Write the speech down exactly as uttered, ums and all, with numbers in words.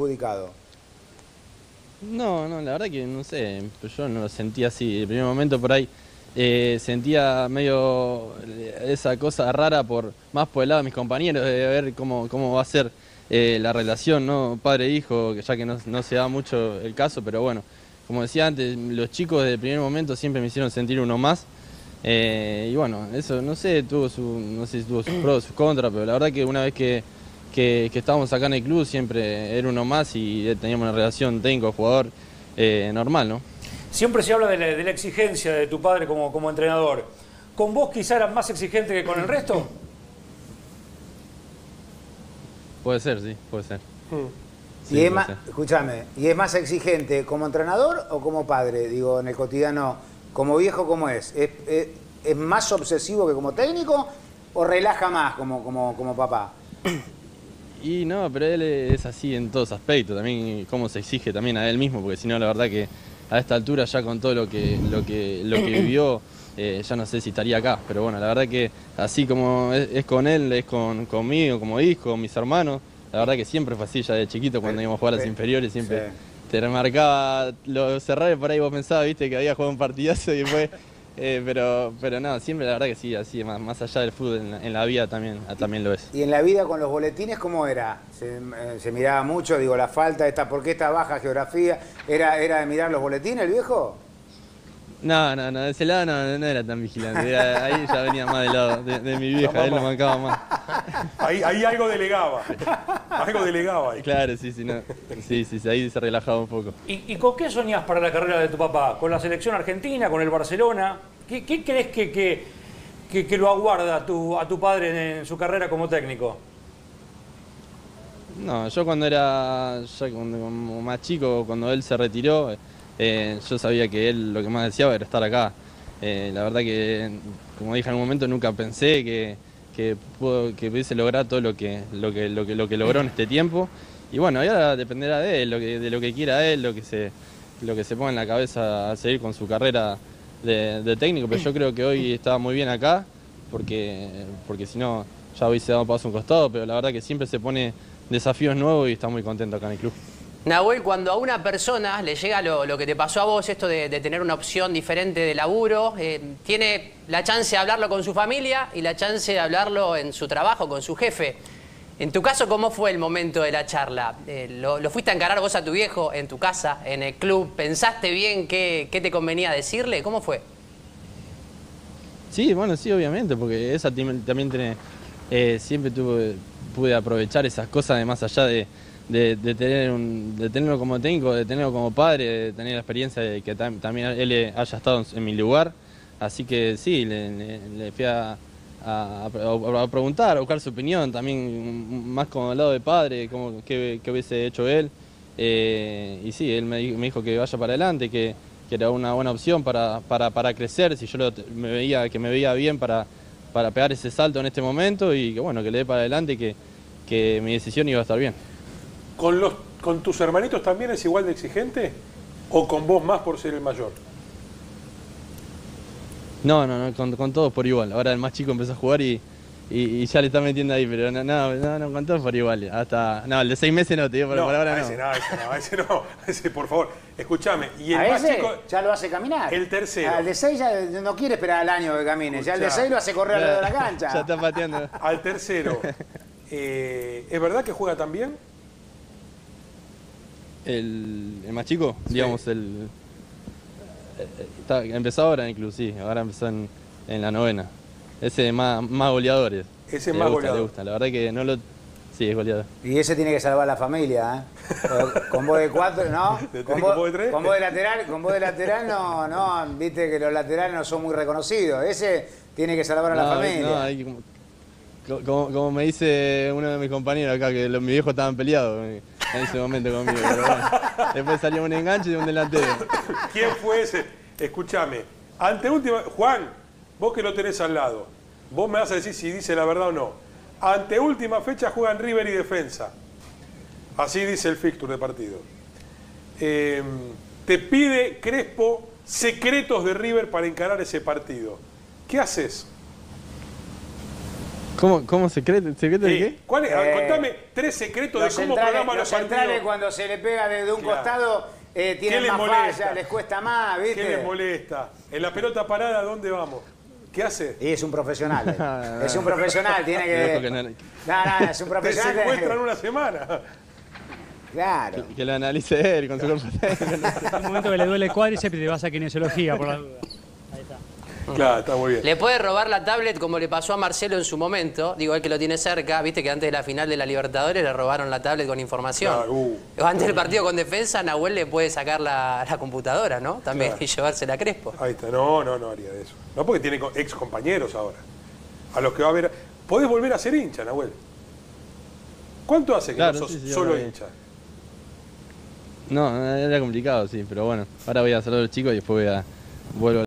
perjudicado? No, no, la verdad que no sé, yo no lo sentía así. El primer momento por ahí eh, sentía medio esa cosa rara por más por el lado de mis compañeros, de ver cómo, cómo va a ser eh, la relación, ¿no? Padre-hijo, ya que no, no se da mucho el caso, pero bueno, como decía antes, los chicos desde el primer momento siempre me hicieron sentir uno más. Eh, y bueno, eso no sé, tuvo su, no sé si tuvo sus pros, sus contras, pero la verdad que una vez que, que, que estábamos acá en el club siempre era uno más y teníamos una relación técnico-jugador eh, normal, ¿no? Siempre se habla de la, de la exigencia de tu padre como, como entrenador. ¿Con vos quizá era más exigente que con el resto? Puede ser, sí, puede ser. Sí, y es más, escúchame, ¿y es más exigente como entrenador o como padre? Digo, en el cotidiano, como viejo, ¿cómo es? ¿Es, es, es más obsesivo que como técnico o relaja más como, como, como papá? Y no, pero él es así en todos aspectos, también cómo se exige también a él mismo, porque si no, la verdad que a esta altura ya con todo lo que, lo que, lo que vivió, eh, ya no sé si estaría acá. Pero bueno, la verdad que así como es, es con él, es con, conmigo, como hijo, con mis hermanos, la verdad que siempre fue así ya de chiquito cuando íbamos a jugar a las inferiores, siempre sí. Te remarcaba los errores por ahí, vos pensabas, viste, que había jugado un partidazo y después... Eh, pero, pero no, siempre la verdad que sí, así, más, más allá del fútbol, en, en la vida también, también lo es. ¿Y en la vida con los boletines cómo era? ¿Se, eh, se miraba mucho? Digo, la falta, esta, ¿por qué esta baja geografía? ¿Era, era de mirar los boletines el viejo? No, no, no, de ese lado no, no era tan vigilante, era, ahí ya venía más del lado de, de mi vieja, no, él lo mancaba más. Ahí, ahí algo delegaba, algo delegaba ahí. Claro, sí, sí, no. sí, sí, sí, ahí se relajaba un poco. ¿Y, ¿Y con qué soñás para la carrera de tu papá? ¿Con la selección argentina, con el Barcelona? ¿Qué, qué crees que, que, que, que lo aguarda a tu, a tu padre en su carrera como técnico? No, yo cuando era ya cuando, como más chico, cuando él se retiró, eh, yo sabía que él lo que más deseaba era estar acá. Eh, la verdad que, como dije en un momento, nunca pensé que, que, pudo, que pudiese lograr todo lo que, lo, que, lo, que, lo que logró en este tiempo. Y bueno, ahora dependerá de él, lo que, de lo que quiera él, lo que, se, lo que se ponga en la cabeza a seguir con su carrera de, de técnico. Pero yo creo que hoy estaba muy bien acá, porque, porque si no ya hubiese dado paso a un costado, pero la verdad que siempre se pone desafíos nuevos y está muy contento acá en el club. Nahuel, cuando a una persona le llega lo, lo que te pasó a vos, esto de, de tener una opción diferente de laburo, eh, tiene la chance de hablarlo con su familia y la chance de hablarlo en su trabajo, con su jefe. En tu caso, ¿cómo fue el momento de la charla? Eh, lo, ¿Lo fuiste a encarar vos a tu viejo en tu casa, en el club? ¿Pensaste bien qué, qué te convenía decirle? ¿Cómo fue? Sí, bueno, sí, obviamente, porque esa también tiene, eh, siempre tuve, pude aprovechar esas cosas de más allá de... De, de, tener un, de tenerlo como técnico, de tenerlo como padre, de tener la experiencia de que tam, también él haya estado en, en mi lugar. Así que sí, le, le, le fui a, a, a, a preguntar, a buscar su opinión, también más como el lado de padre, como qué, qué hubiese hecho él. Eh, y sí, él me, me dijo que vaya para adelante, que, que era una buena opción para, para, para crecer, si yo lo, me veía, que me veía bien para, para pegar ese salto en este momento y que bueno, que le dé para adelante y que, que mi decisión iba a estar bien. ¿Con, los, ¿Con tus hermanitos también es igual de exigente? ¿O con vos más por ser el mayor? No, no, no, con, con todos por igual. Ahora el más chico empezó a jugar y, y, y ya le está metiendo ahí, pero no, no, no, no, con todos por igual. Hasta, no, el de seis meses no, te digo, por, no, por ahora no. Ese no, ese no, ese no, ese por favor. Escúchame. Y el ¿A más ese chico ya lo hace caminar? El tercero. Al de seis ya no quiere esperar al año que camine, Escuchá. Ya el de seis lo hace correr ya, alrededor de la cancha. Ya está pateando. Al tercero, eh, ¿es verdad que juega tan bien? El, el más chico, sí. digamos, el... Está, empezó ahora inclusive, ahora empezó en, en la novena. Ese más, más goleadores. Ese es le más gusta, goleador. Le gusta, la verdad que no lo... Sí, es goleador. Y ese tiene que salvar la familia, ¿eh? Con vos de cuatro, ¿no? Con vos, ¿Con vos de tres? Con vos de lateral, con vos de lateral no, no, viste que los laterales no son muy reconocidos. Ese tiene que salvar a la no, familia. No, hay como, como, como me dice uno de mis compañeros acá, que los, mis viejos estaban peleados en ese momento conmigo, pero bueno, después salió un enganche de un delantero. ¿Quién fue ese? Escúchame, ante última, Juan, vos que lo tenés al lado, vos me vas a decir si dice la verdad o no. Ante última fecha juegan River y Defensa. Así dice el fixture de partido. Eh, te pide Crespo secretos de River para encarar ese partido. ¿Qué haces? ¿Cómo, cómo secreto? ¿Secreto de Sí. qué? ¿Cuál es? Eh, Contame tres secretos de Los cómo centrales, programan los los centrales partidos. cuando se le pega desde un Claro. costado eh, ¿Qué tienen les más molesta? fallas, les cuesta más, ¿viste? ¿Qué les molesta? En la pelota parada, ¿a dónde vamos? ¿Qué hace? Y es un profesional. eh. Es un profesional, tiene Dijo que... que no- No, no, es un Te profesional. secuestran una semana. Claro. Que lo analice él con su cuerpo técnico. En un momento que le duele el cuádriceps te vas a kinesiología por la duda. Ahí está. Claro, está muy bien. Le puede robar la tablet como le pasó a Marcelo en su momento. Digo, él que lo tiene cerca. Viste que antes de la final de la Libertadores le robaron la tablet con información. Claro, uh. O antes del partido con Defensa, Nahuel le puede sacar la, la computadora, ¿no? También Claro. y llevársela a Crespo. Ahí está. No, no, no haría de eso. No, porque tiene co- ex compañeros ahora. A los que va a ver. Podés volver a ser hincha, Nahuel. ¿Cuánto hace que Claro, no sos sí, sí, solo ahora bien. hincha? No, era complicado, sí, pero bueno. Ahora voy a saludar a los chicos y después voy a... Vuelvo